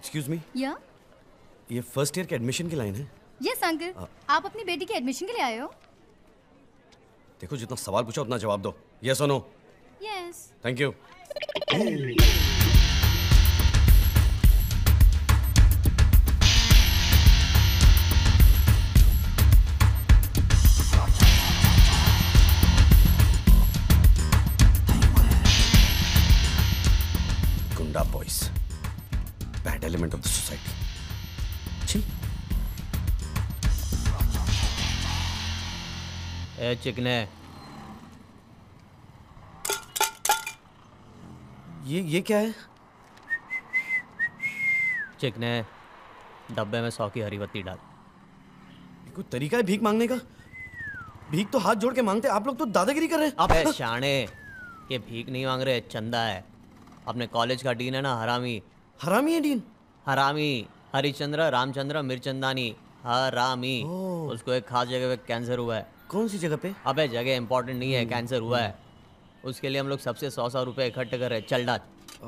Excuse me, या ये first year के एडमिशन की लाइन है? यस अंकल, आप अपनी बेटी के एडमिशन के लिए आए हो? देखो, जितना सवाल पूछा उतना जवाब दो। यस और no? Yes. Thank you. Goonda boys, bad element of the society. ए चिकने, ये क्या है? चिकने, डब्बे में 100 की हरी बत्ती डाल। कोई तरीका है भीख मांगने का? भीख तो हाथ जोड़ के मांगते, आप लोग तो दादागिरी कर रहे हैं। अबे शाणे, ये भीख नहीं मांग रहे, चंदा है। अपने कॉलेज का डीन है ना, हरामी। हरामी है डीन? हरामी, हरिचंद्र रामचंद्र मिर्चंदानी, हरामी। उसको एक खास जगह पे कैंसर हुआ है। कौन सी जगह पे? अबे जगह इंपॉर्टेंट नहीं है, कैंसर हुआ है। उसके लिए हम लोग सबसे 100 रुपए इकट्ठे कर रहे हैं। चल डाल।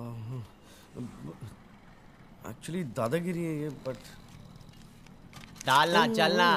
एक्चुअली दादागिरी है ये, बट डालना, चलना।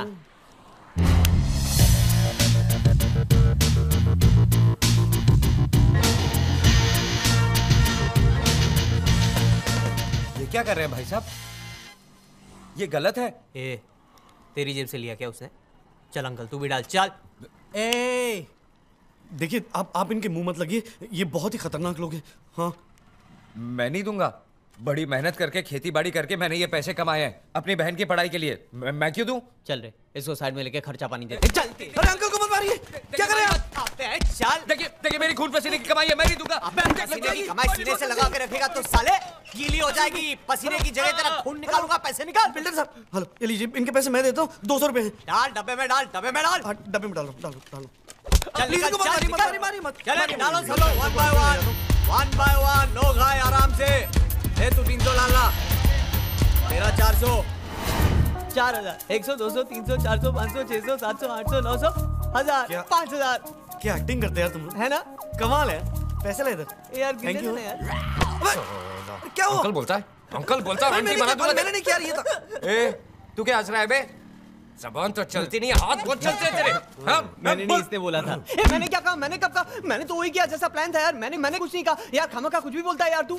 ये क्या कर रहे हैं भाई साहब? ये गलत है। ए, तेरी जेब से लिया क्या उसने? चल अंकल तू भी डाल, चल। ए देखिए, आप इनके मुंह मत लगिए, ये बहुत ही खतरनाक लोग हैं। हाँ, मैं नहीं दूंगा। बड़ी मेहनत करके खेती बाड़ी करके मैंने ये पैसे कमाए हैं अपनी बहन की पढ़ाई के लिए। मैं क्यों दूं? चल रे, इसको साइड में लेके खर्चा पानी दे। चल। अरे अंकल को मत मारिए, क्या कर रहे हैं आप? चल। देखिए मेरी खून पसीने की कमाई है, मैं नहीं दूंगा। पसीने की कमाई सीने से लगा के रखेगा तो साले गीली हो जाएगी। पसीने की जगह तेरा खून निकालूंगा, पैसे निकाल। बिल्डर साहब, हेलो, ये लीजिए, इनके पैसे मैं देता हूँ, 200 रुपए हैं। डाल डब्बे में, डाल डब्बे में, डाल। डब्बे में डालो, डालो। चल निकल, चल मत। चल डालो चलो, वन बाय वन। लोग आए आराम से। ए तू 300 डालना, तेरा 400, 4000, 100, 200, 300, 400, 500, 600, 700, 800, 900, 1000, 5000। क्या एक्टिंग करते हैं यार तुम लोग, है ना? कमाल है। पैसे ले इधर यार, थैंक यू यार। क्या हुआ? अंकल बोलता है मैंने नहीं किया, ये था। ए तू क्या हंस रहा है बे? जबान तो चलती नहीं है, हाथ बहुत चलते हैं तेरे। हाँ, मैंने नहीं, इसने बोला था। मैंने क्या कहा? मैंने कब कहा? मैंने तो वही किया जैसा प्लान था यार। मैंने कुछ नहीं कहा यार। खामा का कुछ भी बोलता है यार तू।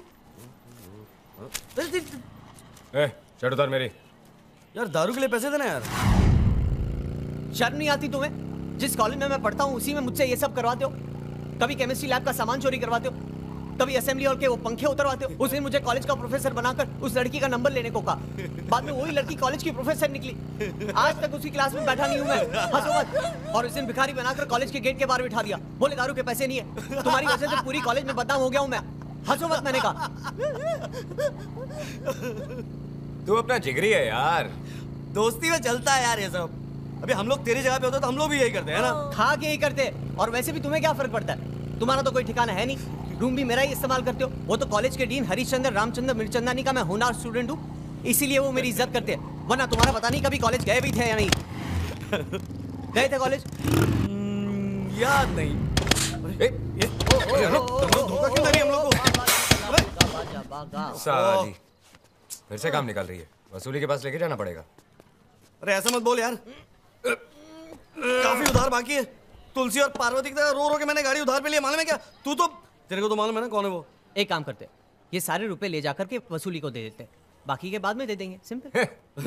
शर्ट उतार मेरी। यार दारू के लिए पैसे देना यार। शर्म नहीं आती तुम्हें? जिस कॉलेज में मैं पढ़ता हूँ उसी में मुझसे ये सब करवाते हो। कभी केमिस्ट्री लैब का सामान चोरी करवाते हो, कभी असेंबली हॉल के वो पंखे उतरवाते हो। उस दिन मुझे कॉलेज का प्रोफेसर बनाकर उस लड़की का नंबर लेने को कहा। बाद में वही लड़की कॉलेज की प्रोफेसर निकली। आज तक उसी क्लास में बैठा नहीं हूँ मैं, हंसो मत। और उस दिन भिखारी बनाकर कॉलेज के गेट के बाहर बिठा दिया। बोले दारू के पैसे नहीं है। तुम्हारी वजह से पूरी कॉलेज में बदनाम हो गया हूँ मैं। हंसो मत, मैंने कहा। तू अपना जिगरी है यार। दोस्ती में चलता है यार ये सब। अभी हम लोग तेरी जगह पे होते तो हम लोग भी यही करते हैं ना। खा के यही करते। और वैसे भी तुम्हें क्या फर्क पड़ता है? तुम्हारा तो कोई ठिकाना है नहीं। रूम भी मेरा ही इस्तेमाल करते हो। वो तो कॉलेज के डीन हरिश्चंद्र रामचंद्र मिर्चंदानी का मैं होनहार स्टूडेंट हूँ, इसीलिए वो मेरी इज्जत करते हैं। वरना तुम्हारा पता नहीं कभी कॉलेज गए भी थे या नहीं। गए थे कॉलेज? याद नहीं। धोखा क्यों दे रही हम लोग को? साली फिर से काम निकाल रही है। वसूली के पास लेके जाना पड़ेगा। अरे ऐसा मत बोल यार, काफी उधार बाकी है। तुलसी और पार्वती की तरह रो रो के मैंने गाड़ी उधार पे लिया, मालूम है क्या? तू तो, तेरे को तो मालूम है ना कौन है वो। एक काम करते, ये सारे रुपए ले जाकर के वसूली को दे देते, बाकी के बाद में दे देंगे। सिंपल।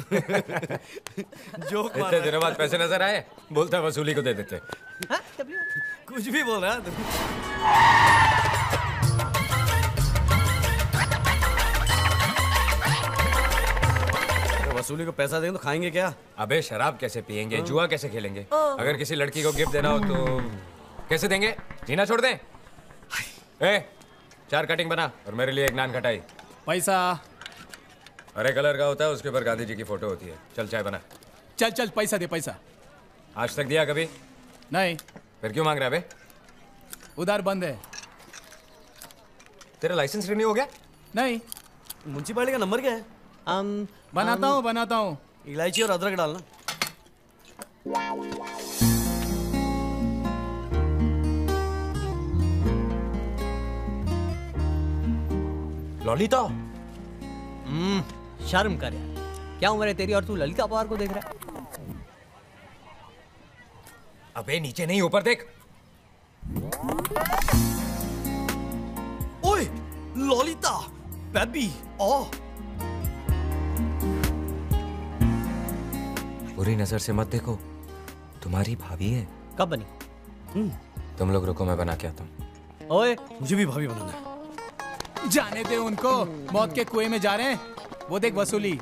जोक इतने दिनों बाद पैसे नजर आए, बोलता वसूली को दे देते। हाँ, कुछ भी बोल रहा है। वसूली को पैसा देंगे तो खाएंगे क्या? अबे शराब कैसे पिएंगे, जुआ कैसे खेलेंगे? अगर किसी लड़की को गिफ्ट देना हो तो कैसे देंगे? जीना छोड़ दें? 4 कटिंग बना और मेरे लिए 1 नान खटाई। पैसा हरे कलर का होता है, उसके ऊपर गांधी जी की फोटो होती है। चल चाय बना। चल पैसा दे, पैसा। आज तक दिया कभी नहीं। फिर क्यों मांग रहा है बे? उधार बंद है। तेरा लाइसेंस रिन्यू हो गया? नहीं। म्युनिसिपैलिटी का नंबर क्या है? बनाता हूँ। इलायची और अदरक डालना। लॉलिता। शर्म कर यार, क्या उम्र है तेरी और तू ललिता पवार को देख रहा है? अबे नीचे नहीं ऊपर देख। ओए ललिता, बेबी, ओ बुरी नजर से मत देखो, तुम्हारी भाभी है। कब बनी? तुम लोग रुको, मैं बना के आता हूँ। ओए मुझे भी भाभी बनाना है। जाने दे उनको, मौत के कुएं में जा रहे हैं। वो देख वसूली।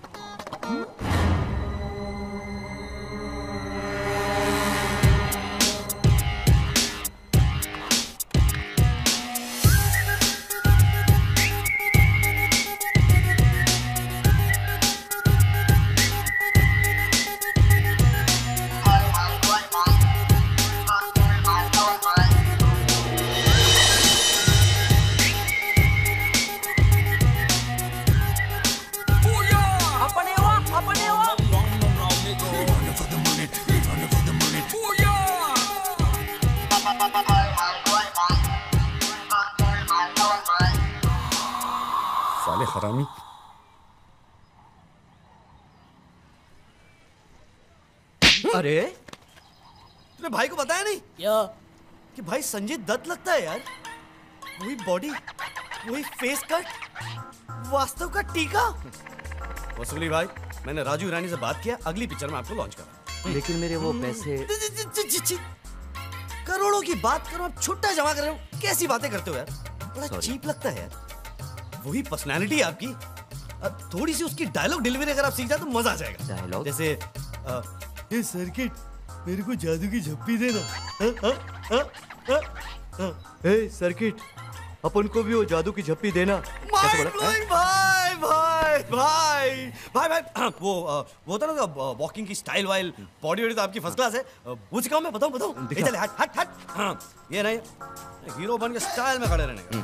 साले हरामी। अरे तूने भाई को बताया नहीं क्या? कि भाई संजय दत्त लगता है यार। वही बॉडी, वही फेस कट, वास्तव का टीका। वसूली भाई, मैंने राजू ईरानी से बात किया, अगली पिक्चर में आपको लॉन्च करा। लेकिन मेरे वो पैसे। करोड़ों की बात करो, आप छुट्टा जमा कर रहे हो। कैसी बातें करते हो यार, बड़ा चीप लगता है यार। वही पर्सनालिटी है आपकी। थोड़ी सी उसकी डायलॉग डिलीवरी अगर आप सीख जाए तो मजा आ जाएगा। डायलॉग जैसे ये सर्किट, मेरे को जादू की झप्पी देना। ए सर्किट, अपन को भी वो जादू की झप्पी देना। कैसे बोला? भाई भाई भाई भाई भाई वो था ना वॉकिंग की स्टाइल वाइल, बॉडी वॉडी तो आपकी फर्स्ट क्लास है। वो सिखाऊं मैं? बताऊं? चले हट हट हट। हाँ ये नहीं, हीरो बन के स्टाइल में खड़े रहने का।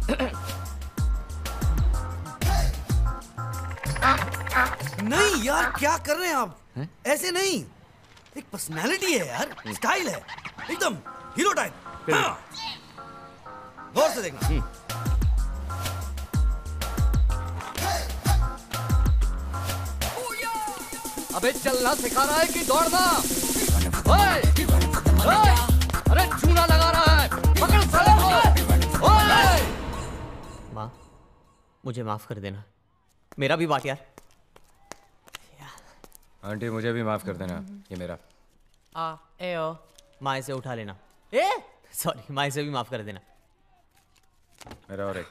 नहीं यार, क्या कर रहे हैं आप? ऐसे नहीं, एक पर्सनालिटी है यार, स्टाइल है एकदम हीरो टाइप। हाँ। गौर से देखना। अबे चलना सिखा रहा है कि दौड़ना? ओए! ओए! अरे चूना लगा रहा है, पकड़ साले को! ओए! माँ, मुझे माफ कर देना, मेरा भी बात यार। आंटी मुझे भी माफ कर देना, ये मेरा। माँ इसे उठा लेना। सॉरी, माँ इसे भी माफ कर देना। मेरा और एक।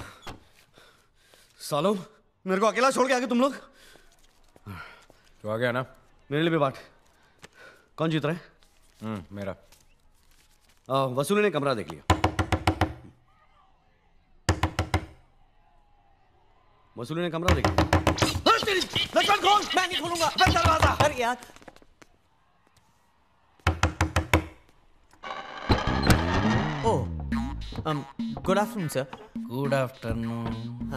सालो, मेरे को अकेला छोड़ के आगे तुम लोग। तो आ गया ना? मेरे लिए भी बात। कौन जीत रहा है? मेरा। वसूली ने कमरा देख लिया। वसूली ने कमरा देख लिया। खोल, मैं नहीं खोलूंगा। दरवाजा। अरे यार, oh, good afternoon sir. Good afternoon.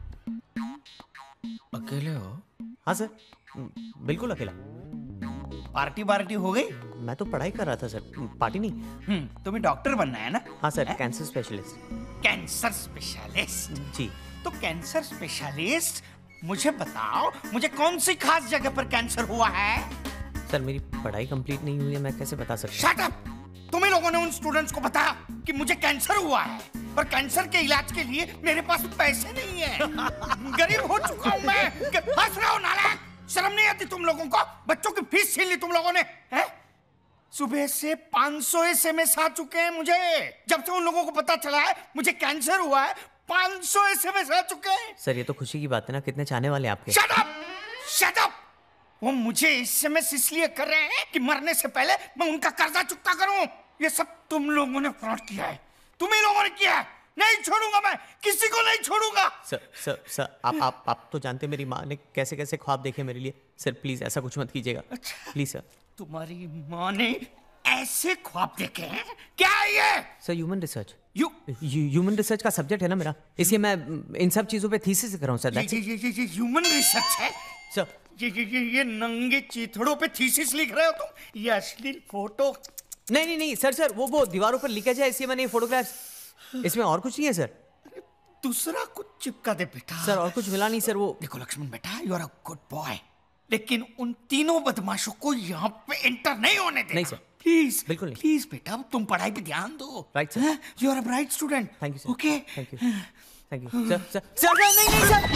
अकेले हो? हाँ सर, बिल्कुल अकेला। पार्टी हो गई? मैं तो पढ़ाई कर रहा था सर, पार्टी नहीं। तुम्हें डॉक्टर बनना है ना? हाँ sir, cancer specialist. Cancer specialist? जी। तो कैंसर स्पेशलिस्ट, मुझे बताओ, मुझे कौन सी खास जगह पर कैंसर हुआ है? सर मेरी पढ़ाई कंप्लीट नहीं हुई है, मैं कैसे बता सकता हूँ? Shut up! तुम्ही लोगों ने उन स्टूडेंट्स को बताया कि मुझे कैंसर हुआ है, पर कैंसर के इलाज के लिए मेरे पास पैसे नहीं है। गरीब हो चुका हूँ मैं। हंस रहे हो नालायक? शर्म नहीं आती तुम लोगों को? बच्चों की फीस छीन ली तुम लोगों ने, हैं? सुबह से 500 SMS आ चुके हैं मुझे। जब से उन लोगों को पता चला है मुझे कैंसर हुआ है, 500 SMS आ चुके हैं। सर ये तो खुशी की बात है ना, कितने चाहने वाले आपके। Shut up! Shut up! वो मुझे SMS इसलिए कर रहे हैं कि मरने से पहले मैं उनका कर्जा चुकता करूं। ये सब तुम लोगों ने फ्रॉड किया है, तुम ही लोगों ने किया है। नहीं छोड़ूंगा मैं, किसी को नहीं छोड़ूंगा। सर आप तो जानते मेरी माँ ने कैसे कैसे ख्वाब देखे मेरे लिए। सर प्लीज ऐसा कुछ मत कीजिएगा। अच्छा, प्लीज सर। तुम्हारी माँ ने ऐसे ख्वाब देखे हैं? क्या है ये? Sir human research. Human research का सब्जेक्ट है ना मेरा, इसलिए मैं इन सब चीजों पे थीसिस कर रहा हूँ सर। ये ह्यूमन रिसर्च है सर? ये नंगे चीथड़ों पे थीसिस लिख रहे हो तुम? ये अश्लील फोटो? नहीं सर वो दीवारों पर लिखा जाए, इसलिए मैंने ये फोटोग्राफ। इसमें और कुछ नहीं है सर। दूसरा कुछ चिपका दे बेटा। सर और कुछ मिला नहीं सर। वो देखो लक्ष्मण बेटा, you are a good boy, लेकिन उन तीनों बदमाशों को यहाँ पे एंटर नहीं होने देना। नहीं सर, प्लीज बिल्कुल नहीं। प्लीज बेटा, तुम पढ़ाई पे ध्यान दो। Right sir. You are a bright student. Thank you sir. Okay thank you thank you sir. Sir sir नहीं सर।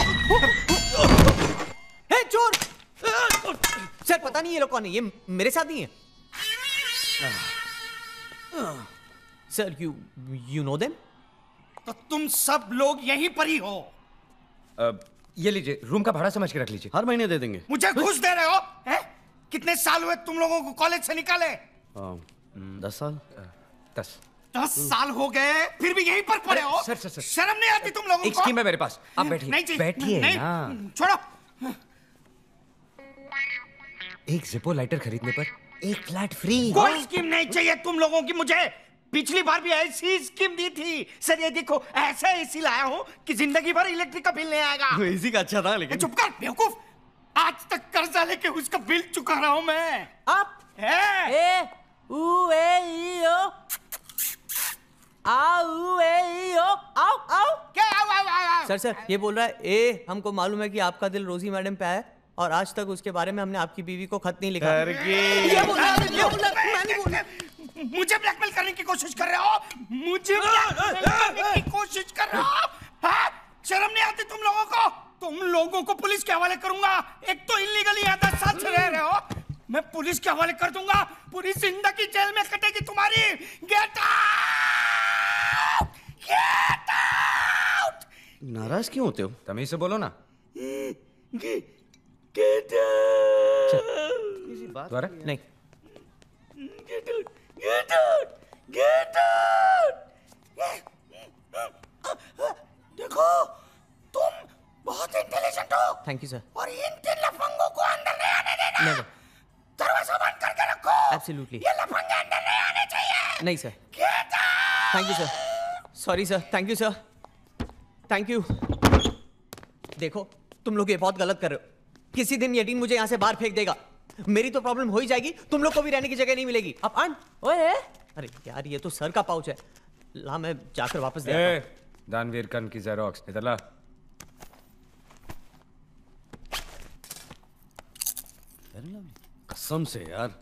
हे चोर! सर पता नहीं ये लोग कौन है, ये मेरे साथ नहीं है। Sir you know them? तो तुम सब लोग यहीं पर ही हो। ये लीजिए, रूम का भाड़ा समझ के रख लीजिए। हर महीने दे देंगे। मुझे घूस दे रहे हो? हैं? कितने साल हुए तुम लोगों को कॉलेज से निकाले? 10 साल। 10 साल हो गए, फिर भी यहीं पर पड़े हो। Sir, sir, sir. शर्म नहीं आती तुम लोगों एक को? स्कीम है मेरे पास, आप बैठिए। नहीं चाहिए। बैठिए नहीं, ना। छोड़ो। एक जिपो लाइटर खरीदने पर एक फ्लैट फ्री। कोई स्कीम नहीं चाहिए तुम लोगों की मुझे। पिछली बार भी ऐसी स्कीम दी थी। सर ये देखो, ऐसा एसी लाया हूं कि जिंदगी भर इलेक्ट्रिक का बिल नहीं आएगा। एसी का अच्छा था लेकिन। चुप कर बेवकूफ, आज तक कर्जा लेके उसका बिल चुका रहा हूं मैं। आप ए ऊ ए ई ओ आ ऊ ए ई ओ आओ आओ। क्या आओ? सर ये बोल रहा है ए, हमको मालूम है कि आपका दिल रोजी मैडम पे है और आज तक उसके बारे में हमने आपकी बीवी को खत नहीं लिखा। ये बोला, मैं नहीं बोला। मुझे ब्लैकमेल करने की कोशिश कर रहे हो? मुझे ब्लैकमेल करने की कोशिश कर रहे हो? हाँ? शर्म नहीं आती तुम लोगों को? तुम लोगों को पुलिस के हवाले करूंगा। एक तो इल्लीगली यहाँ 10 साल से रह रहे हो, मैं पुलिस के हवाले कर दूंगा। पूरी जिंदगी जेल में कटेगी तुम्हारी। Get out! Get out! नाराज क्यों होते हो? तमीज से बोलो ना। Get out! द्वारा नहीं। Get out! Get out! Get out! देखो, तुम बहुत इंटेलिजेंट हो। Thank you sir. और इन 3 लफंगों को अंदर नहीं आने देना। Never. दरवाजा बंद करके रखो। Absolutely. ये लफंगे अंदर नहीं आने चाहिए। नहीं sir. Get out! Thank you sir. Sorry sir. Thank you sir. Thank you. देखो तुम लोग ये बहुत गलत कर रहे हो। किसी दिन ये टीन मुझे यहाँ से बाहर फेंक देगा, मेरी तो प्रॉब्लम हो ही जाएगी, तुम लोग को भी रहने की जगह नहीं मिलेगी। अब आन ओए, अरे यार ये तो सर का पाउच है, ला मैं जाकर वापस दे आता हूं। दानवीर कन की जेरोक्स इधर ला। कसम से यार।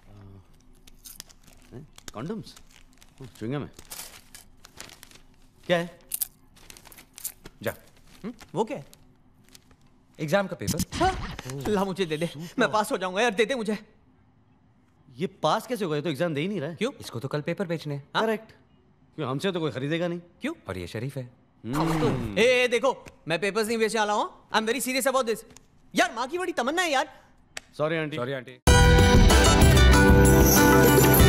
कॉन्डम्स? च्युइंगम है। क्या है? जा। वो क्या है? एग्जाम का पेपर। ला मुझे दे दे, मैं पास हो जाऊंगा यार, दे दे मुझे। ये पास कैसे हो गए? तो एग्जाम दे ही नहीं रहा है। क्यों? इसको तो कल पेपर बेचने हैं। करेक्ट। क्यों, हमसे तो कोई खरीदेगा नहीं। क्यों? और ये शरीफ है। ए देखो, मैं पेपर्स नहीं बेचने वाला हूँ। I am very serious about this. यार माँ की बड़ी तमन्ना है यार। Sorry aunty. Sorry aunty.